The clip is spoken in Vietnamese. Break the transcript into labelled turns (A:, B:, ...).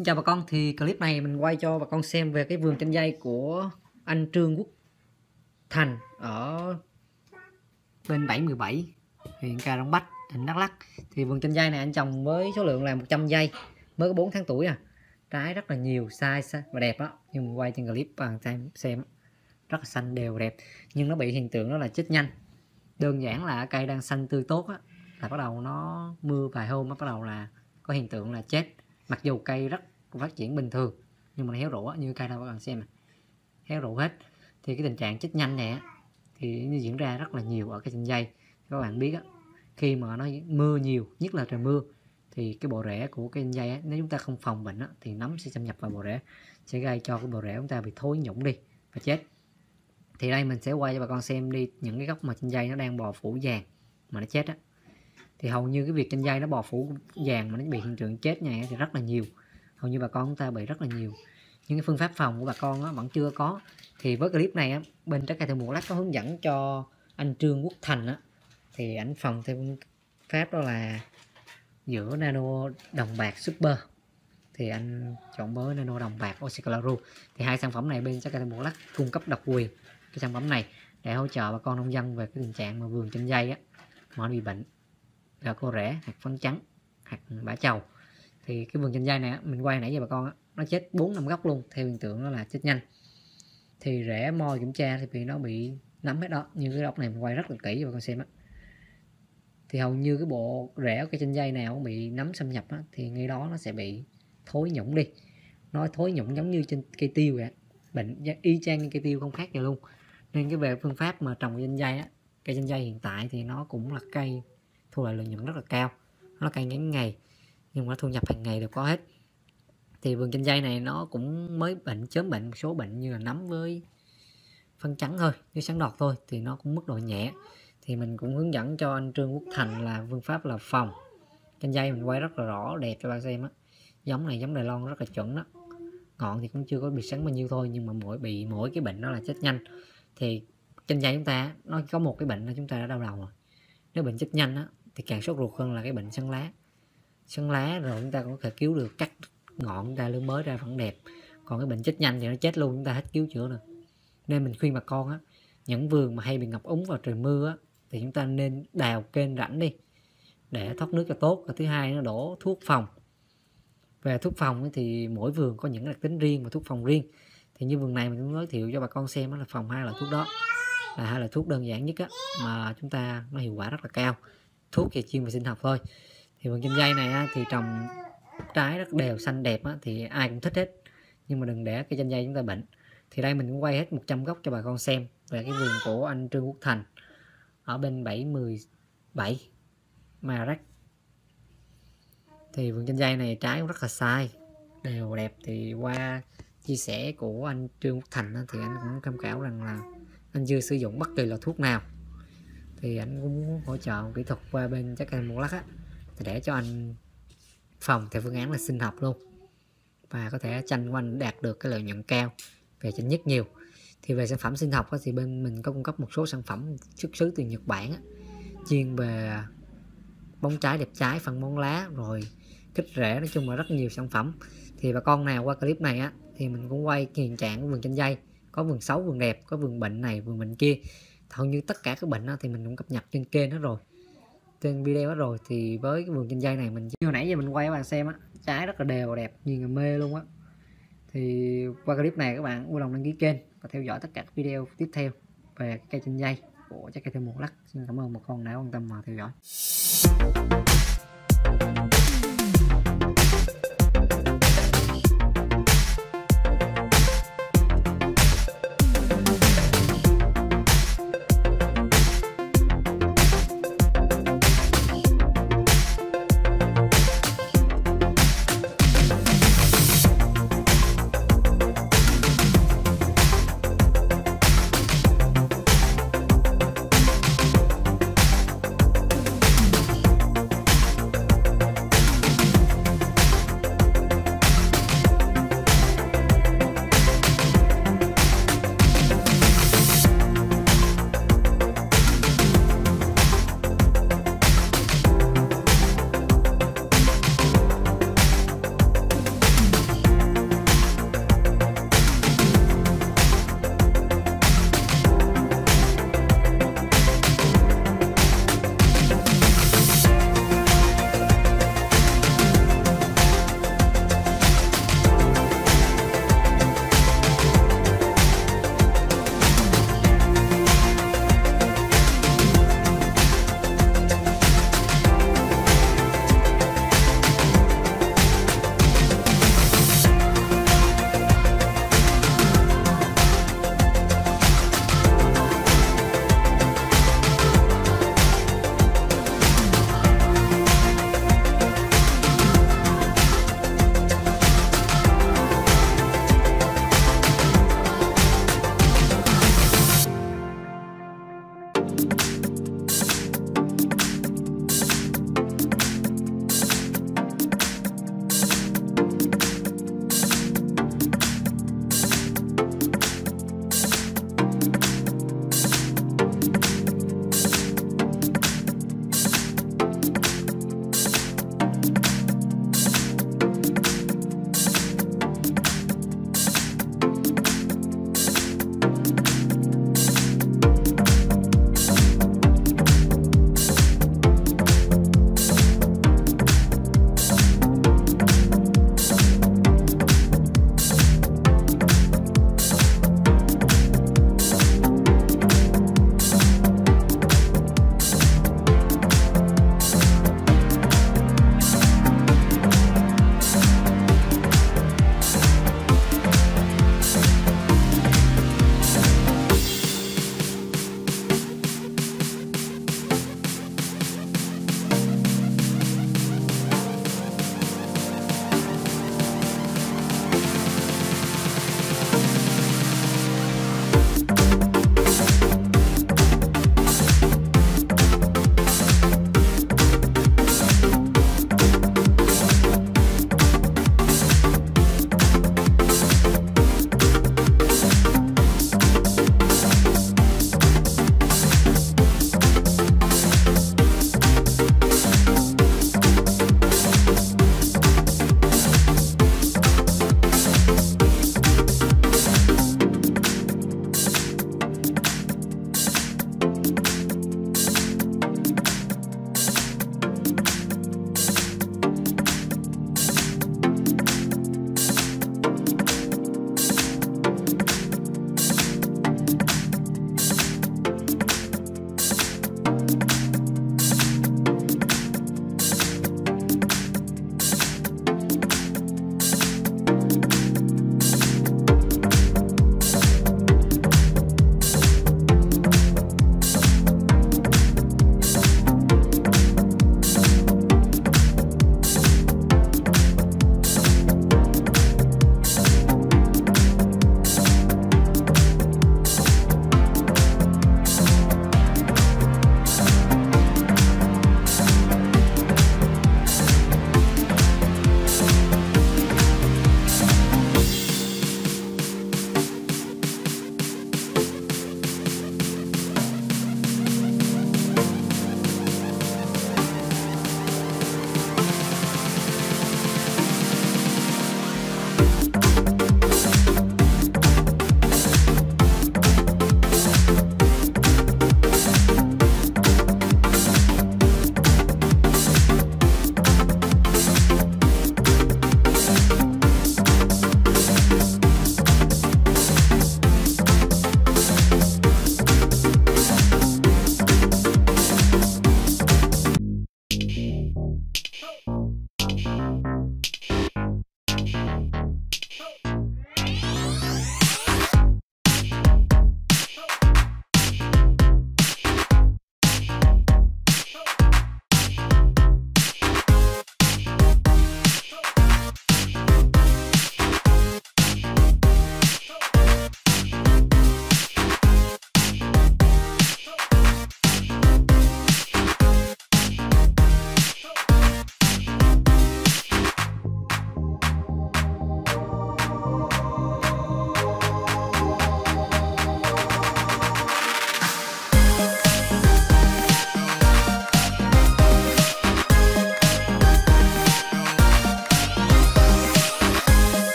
A: Xin chào bà con, thì clip này mình quay cho bà con xem về cái vườn chanh dây của anh Trương Quốc Thành ở bên 717 huyện Cà Rông Bách, tỉnh Đắk Lắk. Thì vườn chanh dây này anh trồng với số lượng là 100 dây, mới có 4 tháng tuổi à. Trái rất là nhiều, size và đẹp đó, nhưng mình quay trên clip bằng xem rất là xanh đều đẹp, nhưng nó bị hiện tượng đó là chết nhanh. Đơn giản là cây đang xanh tươi tốt á, là bắt đầu nó mưa vài hôm nó bắt đầu là có hiện tượng là chết. Mặc dù cây rất phát triển bình thường nhưng mà nó héo rũ như cây đâu các bạn xem này, héo rũ hết. Thì cái tình trạng chết nhanh này thì nó diễn ra rất là nhiều ở cái chanh dây. Các bạn biết khi mà nó mưa nhiều, nhất là trời mưa, thì cái bộ rễ của cái chanh dây nếu chúng ta không phòng bệnh thì nấm sẽ xâm nhập vào bộ rễ, sẽ gây cho cái bộ rễ chúng ta bị thối nhũng đi và chết. Thì đây mình sẽ quay cho bà con xem đi những cái gốc mà chanh dây nó đang bò phủ vàng mà nó chết thì hầu như cái việc chanh dây nó bò phủ vàng mà nó bị hiện tượng chết này thì rất là nhiều, hầu như bà con chúng ta bị rất là nhiều. Nhưng cái phương pháp phòng của bà con vẫn chưa có. Thì với clip này bên Trái Cây Thơm Một Lát có hướng dẫn cho anh Trương Quốc Thành thì ảnh phòng theo phương pháp đó là giữa Nano Đồng Bạc Super. Thì anh chọn với Nano Đồng Bạc Oxyclaru. Thì hai sản phẩm này bên Trái Cây Thơm Một Lát cung cấp độc quyền cái sản phẩm này để hỗ trợ bà con nông dân về cái tình trạng mà vườn chanh dây mà nó bị bệnh là cô rễ, hạt phấn trắng, hạt bã chầu. Thì cái vườn chanh dây này mình quay nãy giờ bà con nó chết 4-5 gốc luôn, theo hiện tượng đó là chết nhanh. Thì rễ moi kiểm tra thì vì nó bị nấm hết đó, như cái gốc này mình quay rất là kỹ cho bà con xem thì hầu như cái bộ rễ của cái chanh dây nào bị nấm xâm nhập thì ngay đó nó sẽ bị thối nhũng đi, nó thối nhũng giống như trên cây tiêu vậy, bệnh y chang như cây tiêu không khác gì luôn. Nên cái về phương pháp mà trồng chanh dây cây chanh dây hiện tại thì nó cũng là cây thu lại lợi nhuận rất là cao, nó là cây ngắn ngày nhưng mà thu nhập hàng ngày đều có hết. Thì vườn chanh dây này nó cũng mới bệnh chớm bệnh một số bệnh như là nấm với phân trắng thôi, với sắn đọt thôi, thì nó cũng mức độ nhẹ. Thì mình cũng hướng dẫn cho anh Trương Quốc Thành là phương pháp là phòng chanh dây, mình quay rất là rõ đẹp cho bạn xem giống này giống Đài Loan rất là chuẩn đó. Ngọn thì cũng chưa có bị sắn bao nhiêu thôi, nhưng mà mỗi cái bệnh đó là chết nhanh. Thì chanh dây chúng ta nó có một cái bệnh là chúng ta đã đau đầu rồi. Nếu bệnh chết nhanh thì càng sốt ruột hơn là cái bệnh sắn lá rồi chúng ta có thể cứu được, cắt ngọn ra lưỡi mới ra vẫn đẹp. Còn cái bệnh chết nhanh thì nó chết luôn, chúng ta hết cứu chữa được. Nên mình khuyên bà con những vườn mà hay bị ngập úng vào trời mưa thì chúng ta nên đào kênh rãnh đi để thoát nước cho tốt. Và thứ hai nó đổ thuốc phòng. Về thuốc phòng thì mỗi vườn có những đặc tính riêng và thuốc phòng riêng. Thì như vườn này mình cũng giới thiệu cho bà con xem là phòng hai loại thuốc đó, là hai loại thuốc đơn giản nhất mà chúng ta nó hiệu quả rất là cao, thuốc thì chuyên về sinh học thôi. Thì vườn chanh dây này thì trồng trái rất đều xanh đẹp thì ai cũng thích hết, nhưng mà đừng để cây chanh dây chúng ta bệnh. Thì đây mình cũng quay hết 100 gốc cho bà con xem về cái vườn của anh Trương Quốc Thành ở bên 717 Marac. Thì vườn chanh dây này trái cũng rất là sai đều đẹp. Thì qua chia sẻ của anh Trương Quốc Thành thì anh cũng tham khảo rằng là anh chưa sử dụng bất kỳ loại thuốc nào, thì anh cũng muốn hỗ trợ kỹ thuật qua bên Trái Cây Một Lát thì để cho anh phòng theo phương án là sinh học luôn, và có thể chanh của anh đạt được cái lợi nhuận cao về chanh nhất nhiều. Thì về sản phẩm sinh học thì bên mình có cung cấp một số sản phẩm xuất xứ từ Nhật Bản chuyên về bóng trái, đẹp trái, phân bón lá, rồi kích rễ, nói chung là rất nhiều sản phẩm. Thì bà con nào qua clip này thì mình cũng quay hiện trạng của vườn chanh dây, có vườn xấu, vườn đẹp, có vườn bệnh này, vườn bệnh kia, hầu như tất cả các bệnh thì mình cũng cập nhật trên kênh hết rồi, trên video hết rồi. Thì với cái vườn chanh dây này mình như hồi nãy giờ mình quay các bạn xem trái rất là đều đẹp, nhìn là mê luôn Thì qua clip này các bạn vui lòng đăng ký kênh và theo dõi tất cả các video tiếp theo về cây chanh dây của Trái Cây Thơm Một Lát. Xin cảm ơn bà con đã quan tâm và theo dõi.